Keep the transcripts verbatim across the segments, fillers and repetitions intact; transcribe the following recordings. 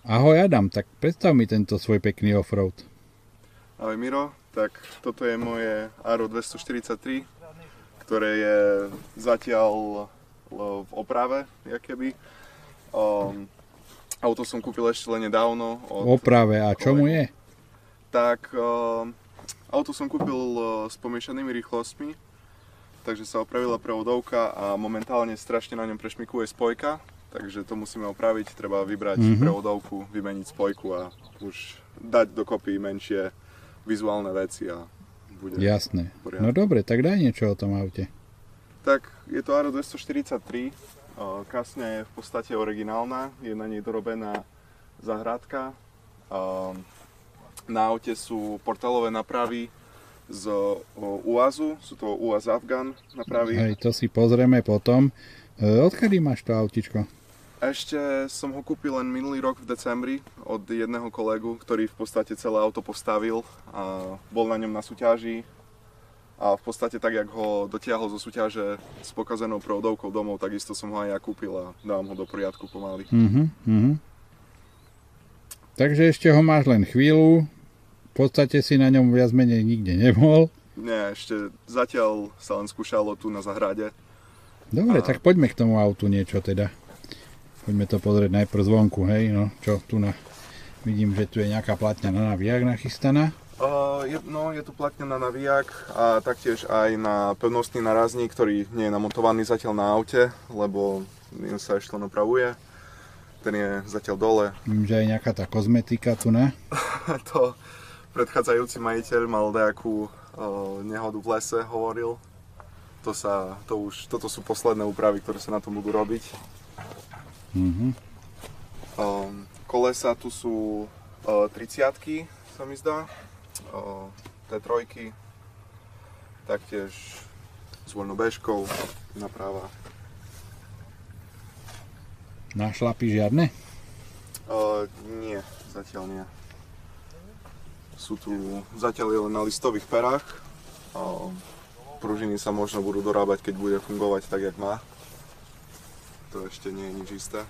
Ahoj Adam, tak predstav mi tento svoj pekný offroad. Ahoj Miro, tak toto je moje Aero dvestoštyridsaťtri, ktoré je zatiaľ v oprave, jakoby. Um, auto som kúpil ešte len nedávno. V oprave, a čo mu je? Tak, um, auto som kúpil s pomiešanými rýchlostmi, takže sa opravila prevodovka a momentálne strašne na ňom prešmikuje spojka. Takže to musíme opraviť, treba vybrať mm-hmm. prevodovku, vymeniť spojku a už dať dokopy menšie vizuálne veci a bude Jasné. No dobre, tak daj niečo o tom aute. Tak, je to Aero dvestoštyridsaťtri, kasňa je v podstate originálna, je na nej dorobená zahradka. Na aute sú portálové napravy z UAZu, sú to UAZ Afgan napravy. Hej, to si pozrieme potom. Odkedy máš to autičko? Ešte som ho kúpil len minulý rok v decembri od jedného kolegu, ktorý v podstate celé auto postavil a bol na ňom na súťaži. A v podstate tak, jak ho dotiahol zo súťaže s pokazenou prevodovkou domov, takisto som ho aj ja kúpil a dávam ho do poriadku pomaly. Uh-huh, uh-huh. Takže ešte ho máš len chvíľu, v podstate si na ňom viac menej nikde nebol. Nie, ešte zatiaľ sa len skúšalo tu na zahrade. Dobre, a... tak poďme k tomu autu niečo teda. Poďme to pozrieť najprv zvonku, hej, no čo tu na... Vidím, že tu je nejaká platňa na navijak nachystaná. Uh, je, no, je tu platňa na navijak a taktiež aj na pevnostný narazník, ktorý nie je namontovaný zatiaľ na aute, lebo ním sa ešte len opravuje. Ten je zatiaľ dole. Vidím, že aj nejaká tá kozmetika tu na. To predchádzajúci majiteľ mal nejakú uh, nehodu v lese, hovoril. To sa, to už, toto sú posledné úpravy, ktoré sa na tom budú robiť. Mm-hmm. Um, kolesa tu sú uh, tridsiatky, sa mi zdá, uh, té tri, taktiež s voľnou béžkou, naprava. Na šlapy žiadne? Uh, nie, zatiaľ nie. Sú tu zatiaľ je len na listových perách. Uh, pružiny sa možno budú dorábať, keď bude fungovať tak, jak má. To ešte nie je nič isté.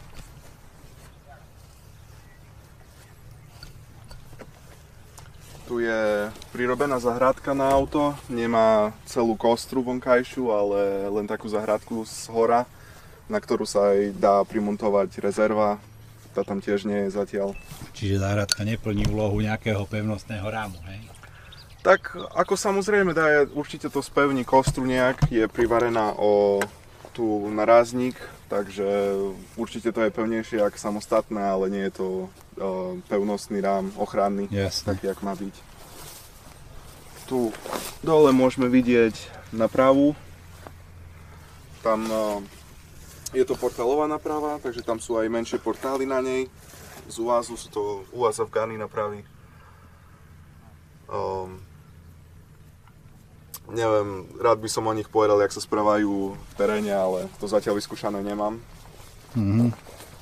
Tu je prirobená zahradka na auto, nemá celú kostru vonkajšiu, ale len takú zahradku z hora, na ktorú sa aj dá primontovať rezerva. Tá tam tiež nie je zatiaľ. Čiže zahradka neplní úlohu nejakého pevnostného rámu, hej? Tak ako samozrejme dá, určite to spevní kostru nejak, je privarená o tu narazník, takže určite to je pevnejšie ako samostatné, ale nie je to uh, pevnostný rám, ochranný, Jasne. tak jak má byť. Tu dole môžeme vidieť napravu, tam uh, je to portálová naprava, takže tam sú aj menšie portály na nej, z UAZu sú to UAZ Afgany napravy. Um, Neviem, rád by som o nich povedal, jak sa správajú v teréne, ale to zatiaľ vyskúšané nemám. Mm-hmm.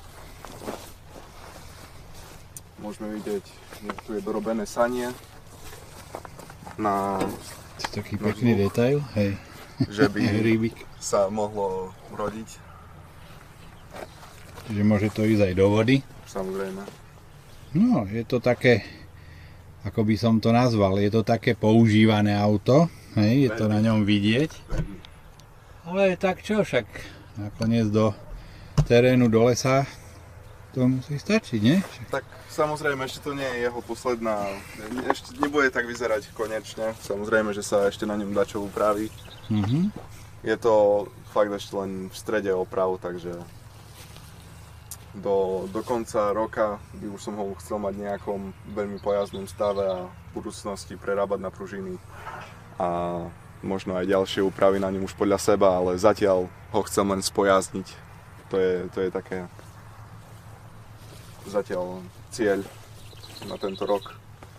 Môžeme vidieť, že tu je dorobené sanie. Na... Taký pekný zvuk, detail, hej. Že by sa mohlo rodiť. Čiže môže to ísť aj do vody. Samozrejme. No, je to také, ako by som to nazval, je to také používané auto. Hej, je to na ňom vidieť. Ale tak čo, však nakoniec do terénu, do lesa to musí stačiť, nie? Tak samozrejme, ešte to nie je jeho posledná, ešte nebude tak vyzerať konečne. Samozrejme, že sa ešte na ňom dá čo upraviť. Mm-hmm. Je to fakt ešte len v strede oprav, takže do, do konca roka by už som ho chcel mať v nejakom veľmi pojazdnom stave a v budúcnosti prerábať na pružiny. A možno aj ďalšie úpravy na ňom už podľa seba, ale zatiaľ ho chcem len spojazniť. To je, to je také zatiaľ cieľ na tento rok.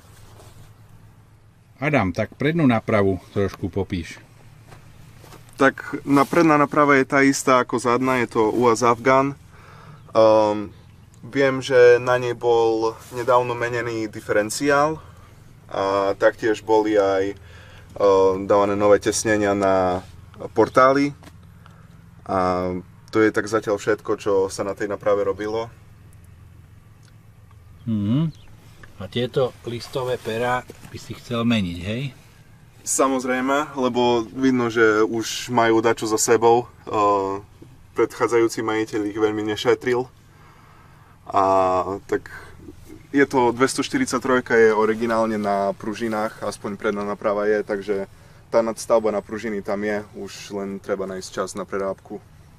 Adam, tak prednú nápravu trošku popíš. Tak predná náprava je tá istá ako zadná, je to UAZ Afgan. Um, viem, že na nej bol nedávno menený diferenciál a taktiež boli aj dávané nové tesnenia na portály a to je tak zatiaľ všetko, čo sa na tej náprave robilo. Mhm. A tieto listové perá by si chcel meniť, hej? Samozrejme, lebo vidno, že už majú dačo za sebou. Uh, predchádzajúci majiteľ ich veľmi nešetril. A tak je to dvestoštyridsaťtri je originálne na pružinách, aspoň predná naprava je, takže tá nadstavba na pružiny tam je, už len treba nájsť čas na prerábku.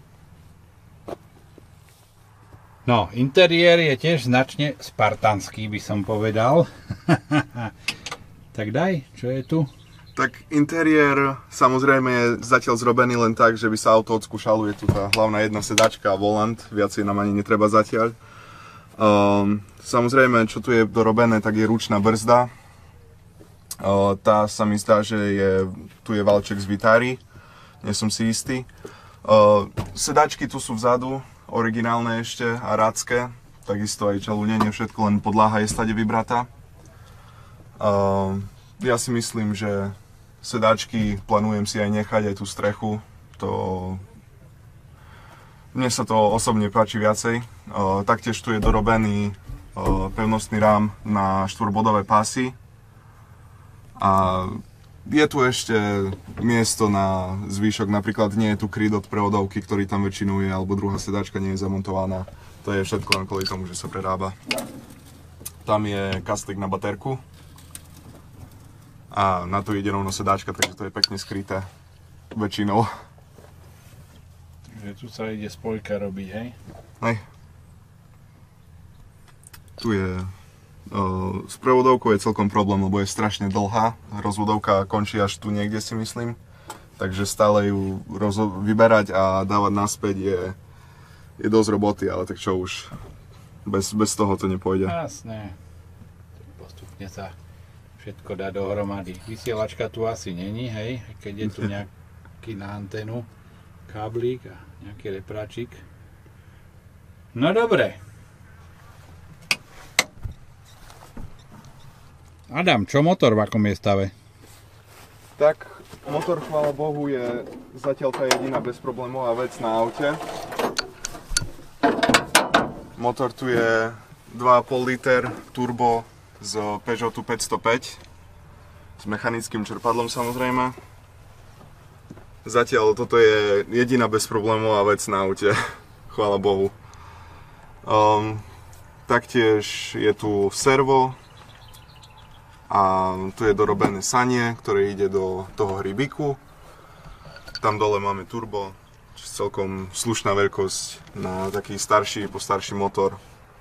No, interiér je tiež značne spartanský, by som povedal. Tak daj, čo je tu? Tak interiér samozrejme je zatiaľ zrobený len tak, že by sa auto odskúšalo. Je tu tá hlavná jedna sedačka a volant, viacej nám ani netreba zatiaľ. Um, samozrejme, čo tu je dorobené, tak je ručná brzda. Uh, tá sa mi zdá, že je, tu je valček z Vitari, nie som si istý. Uh, sedačky tu sú vzadu, originálne ešte a rádske, takisto aj čalúnenie, všetko, len podlaha je stade vybratá. Uh, ja si myslím, že sedačky plánujem si aj nechať, aj tú strechu, to... Mne sa to osobne páči viacej. Uh, taktiež tu je dorobený uh, pevnostný rám na štvorbodové pásy. A je tu ešte miesto na zvýšok, napríklad nie je tu kryt od prevodovky, ktorý tam väčšinou je, alebo druhá sedačka nie je zamontovaná. To je všetko len kvôli tomu, že sa prerába. Tam je kastlík na baterku. A na to ide rovno sedačka, takže to je pekne skryté väčšinou. Že tu sa ide spojka robiť, hej? Hej. Tu je... Uh, s prevodovkou je celkom problém, lebo je strašne dlhá. Rozvodovka končí až tu niekde, si myslím. Takže stále ju vyberať a dávať naspäť je, je dosť roboty, ale tak čo už, bez, bez toho to nepôjde. Jasné. Postupne sa všetko dá dohromady. Vysielačka tu asi není, hej? Keď je tu nejaký na anténu káblík a nejaký repráčik. No dobre. Adam, čo motor v akom je stave? Tak, motor, chvála Bohu, je zatiaľ tá jediná bezproblémová vec na aute. Motor tu je dva a pol liter turbo z Peugeotu päťstopäť s mechanickým čerpadlom samozrejme. Zatiaľ toto je jediná bezproblémová vec na aute, chvála Bohu. Um, taktiež je tu servo. A tu je dorobené sanie, ktoré ide do toho hríbiku. Tam dole máme turbo, čo je celkom slušná veľkosť na taký starší, postarší motor.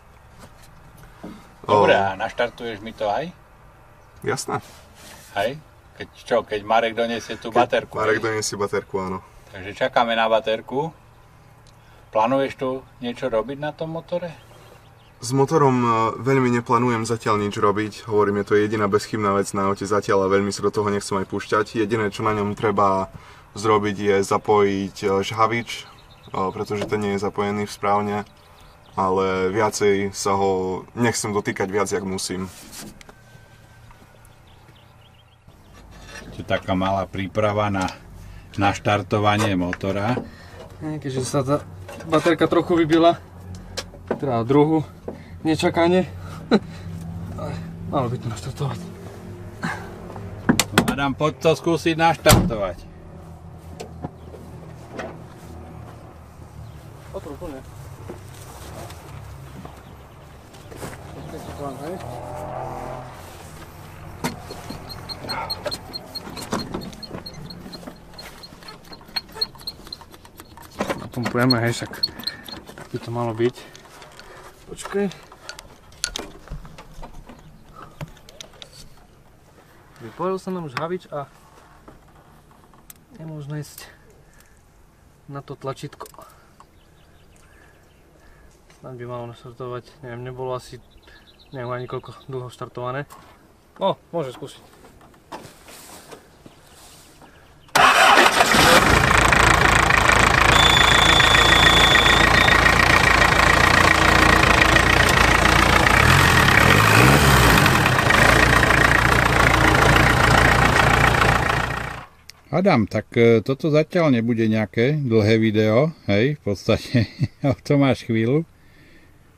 Dobre, a naštartuješ mi to aj? Jasné. Hej? Keď čo, keď Marek donesie tú Keď baterku. Marek hej? donesie baterku, áno. Takže čakáme na baterku. Plánuješ tu niečo robiť na tom motore? S motorom veľmi neplánujem zatiaľ nič robiť, hovorím, je to jediná bezchybná vec na aute zatiaľ a veľmi sa do toho nechcem aj púšťať. Jediné, čo na ňom treba zrobiť, je zapojiť žhavič, pretože ten nie je zapojený správne, ale viacej sa ho nechcem dotýkať viac, jak musím. To je taká malá príprava na naštartovanie motora. Keďže sa tá baterka trochu vybila, teda druhu, nečakanie. Malo by to naštartovať. Adam, poď to skúsiť naštartovať. Otvor plne. Napumpujeme, hej, však tak by to malo byť. Počkaj. Vypojil sa nám žhavič a nemôžno ísť na to tlačítko. Snad by malo naštartovať, neviem, nebolo asi, neviem ani koľko dlho štartované. No, môže skúsiť. Adam, tak toto zatiaľ nebude nejaké dlhé video, hej, v podstate o to máš chvíľu.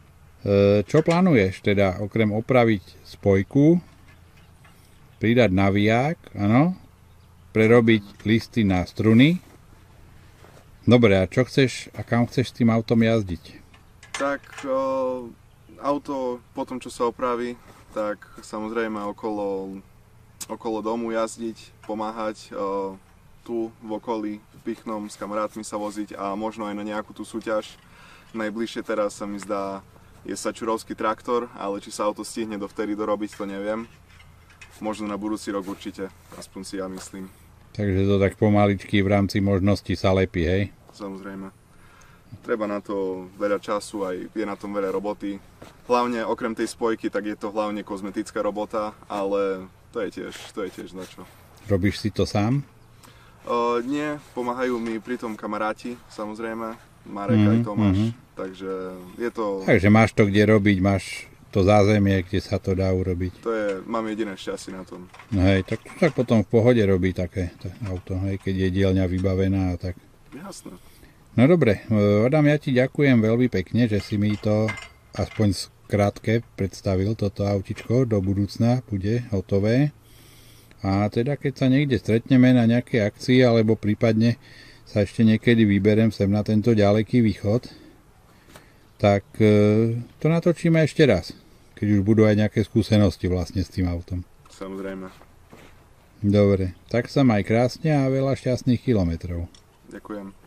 Čo plánuješ teda, okrem opraviť spojku, pridať naviják, áno, prerobiť listy na struny? Dobre, a čo chceš, a kam chceš s tým autom jazdiť? Tak o, auto po tom, čo sa opraví, tak samozrejme okolo, okolo domu jazdiť, pomáhať o, tu v okolí, v Pichnom s kamarátmi sa voziť a možno aj na nejakú tú súťaž. Najbližšie teraz sa mi zdá je sačurovský traktor, ale či sa auto stihne dovtedy dorobiť, to neviem. Možno na budúci rok určite, aspoň si ja myslím. Takže to tak pomaličky v rámci možností sa lepí, hej? Samozrejme. Treba na to veľa času, aj je na tom veľa roboty. Hlavne okrem tej spojky, tak je to hlavne kozmetická robota, ale to je tiež, to je tiež na čo. Robíš si to sám? Uh, nie, pomáhajú mi pri tom kamaráti, samozrejme, Marek mm, aj Tomáš, mm-hmm. takže je to... Takže máš to kde robiť, máš to zázemie, kde sa to dá urobiť. To je, mám jediné šťastie na tom. No hej, tak, tak potom v pohode robí také auto, hej, keď je dielňa vybavená a tak. Jasné. No dobre, Adam, ja ti ďakujem veľmi pekne, že si mi to aspoň skrátke predstavil, toto autičko, do budúcna bude hotové. A teda keď sa niekde stretneme na nejakej akcii, alebo prípadne sa ešte niekedy vyberem sem na tento ďaleký východ, tak e, to natočíme ešte raz, keď už budú aj nejaké skúsenosti vlastne s tým autom. Samozrejme. Dobre, tak sa maj krásne a veľa šťastných kilometrov. Ďakujem.